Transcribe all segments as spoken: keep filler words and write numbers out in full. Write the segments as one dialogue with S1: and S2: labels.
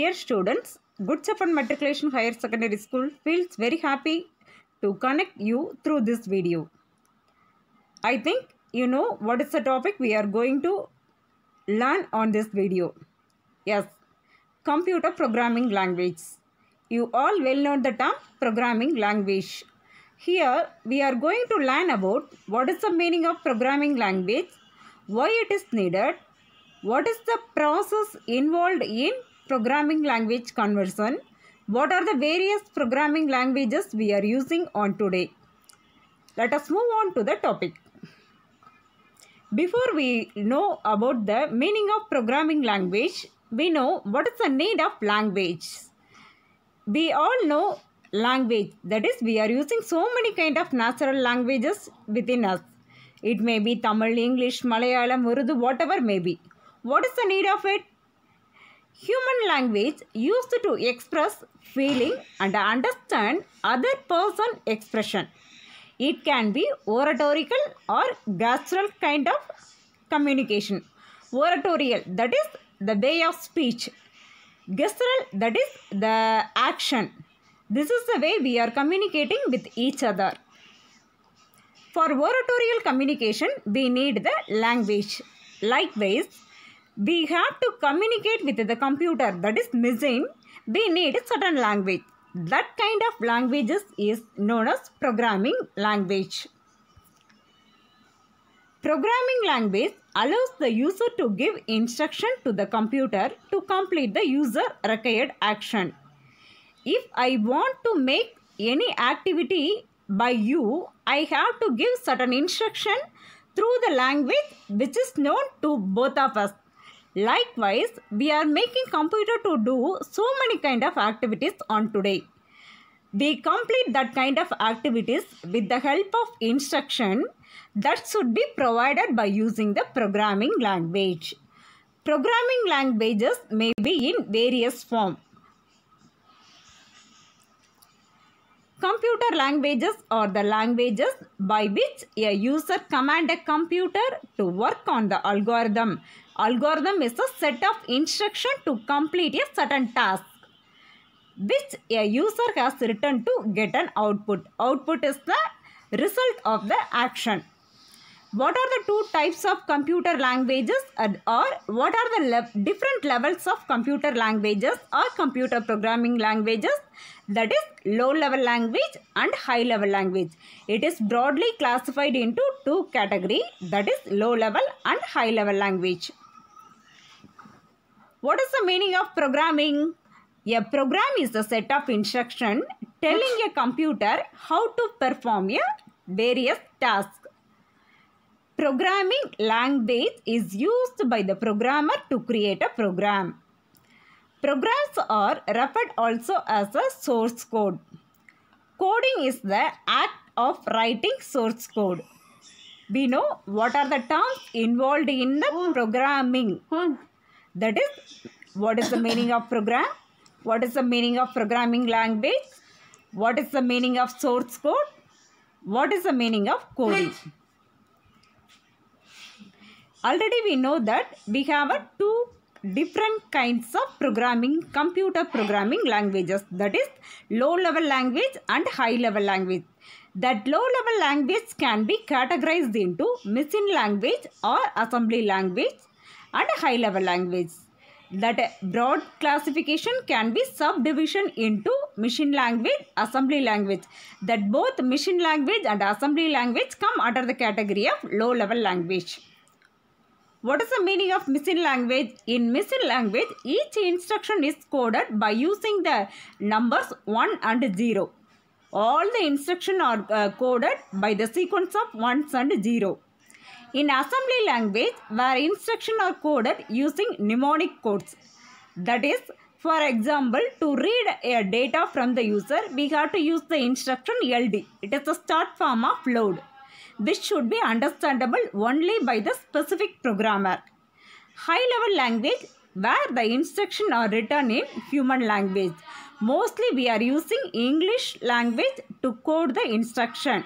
S1: Dear students, Good Shepherd Matriculation Higher Secondary School feels very happy to connect you through this video. I think you know what is the topic we are going to learn on this video. Yes, computer programming language. You all well know the term programming language. Here we are going to learn about what is the meaning of programming language, why it is needed, what is the process involved in programming language conversion, what are the various programming languages we are using on today. Let us move on to the topic. Before we know about the meaning of programming language, we know what is the need of language. We all know language, that is we are using so many kind of natural languages within us. It may be Tamil, English, Malayalam, Urdu, whatever may be. What is the need of it? Human language used to express feeling and understand other person expression. It can be oratorical or gestural kind of communication. Oratorial, that is the way of speech. Gestural, that is the action. This is the way we are communicating with each other. For oratorial communication, we need the language. Likewise, we have to communicate with the computer, that is machine. We need a certain language. That kind of languages is known as programming language. Programming language allows the user to give instruction to the computer to complete the user required action. If I want to make any activity by you, I have to give certain instruction through the language which is known to both of us. Likewise, we are making computer to do so many kind of activities on today. We complete that kind of activities with the help of instruction that should be provided by using the programming language. Programming languages may be in various forms. Computer languages are the languages by which a user commands a computer to work on the algorithm. Algorithm is a set of instructions to complete a certain task, which a user has written to get an output. Output is the result of the action. What are the two types of computer languages, or what are the le different levels of computer languages or computer programming languages? That is low level language and high level language. It is broadly classified into two categories, that is low level and high level language. What is the meaning of programming? A program is a set of instructions telling a computer how to perform a various tasks. Programming language is used by the programmer to create a program. Programs are referred also as a source code. Coding is the act of writing source code. We know what are the terms involved in the programming. That is, what is the meaning of program? What is the meaning of programming language? What is the meaning of source code? What is the meaning of coding? Already we know that we have a two different kinds of programming, computer programming languages. That is low level language and high level language. That low level language can be categorized into machine language or assembly language and high level language. That broad classification can be subdivision into machine language, assembly language. That both machine language and assembly language come under the category of low level language. What is the meaning of machine language? In machine language, each instruction is coded by using the numbers one and zero. All the instructions are uh, coded by the sequence of ones and zero. In assembly language, where instructions are coded using mnemonic codes. That is, for example, to read a data from the user, we have to use the instruction L D. It is the start form of load, which should be understandable only by the specific programmer. High-level language, where the instructions are written in human language. Mostly we are using English language to code the instruction.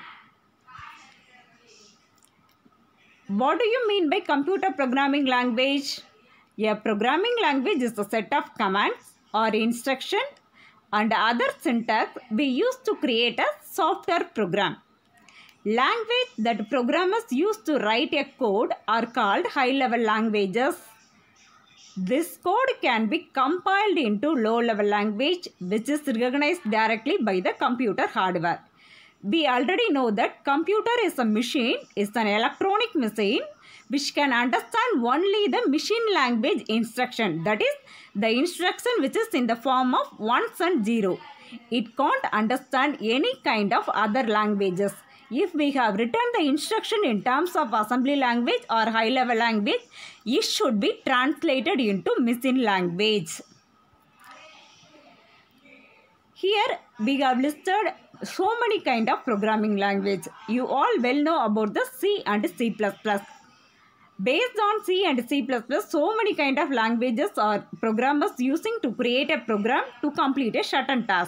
S1: What do you mean by computer programming language? A programming language is a set of commands or instruction and other syntax we use to create a software program. Language that programmers use to write a code are called high-level languages. This code can be compiled into low-level language, which is recognized directly by the computer hardware. We already know that computer is a machine, is an electronic machine which can understand only the machine language instruction, that is the instruction which is in the form of ones and zero. It can't understand any kind of other languages. If we have written the instruction in terms of assembly language or high level language, it should be translated into machine language. Here we have listed so many kind of programming language. You all well know about the C and C plus plus. Based on C and C plus plus, so many kind of languages are programmers using to create a program to complete a certain task.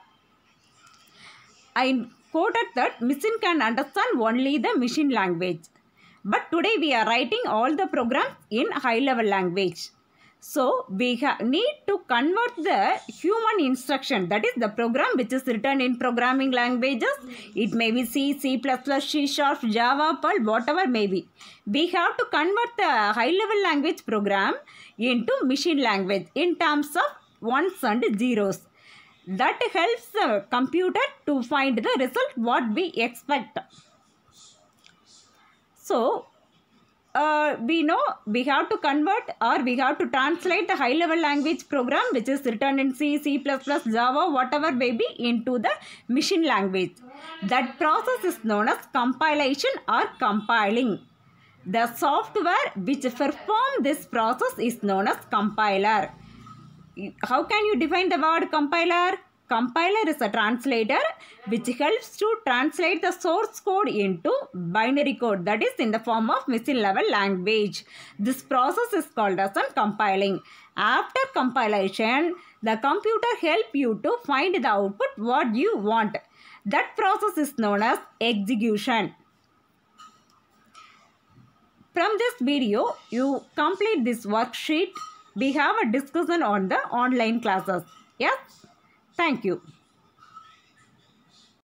S1: I quoted that machine can understand only the machine language. But today we are writing all the programs in high level language. So we need to convert the human instruction, that is the program which is written in programming languages. It may be C, C plus plus, C sharp, Java, Perl, whatever may be. We have to convert the high level language program into machine language in terms of ones and zeros. That helps the computer to find the result what we expect. So, uh, we know we have to convert or we have to translate the high level language program which is written in C, C plus plus, Java, whatever may be, into the machine language. That process is known as compilation or compiling. The software which performs this process is known as compiler. How can you define the word compiler? Compiler is a translator which helps to translate the source code into binary code, that is in the form of machine level language. This process is called as compiling. After compilation, the computer helps you to find the output what you want. That process is known as execution. From this video, you complete this worksheet. We have a discussion on the online classes. Yes? Thank you.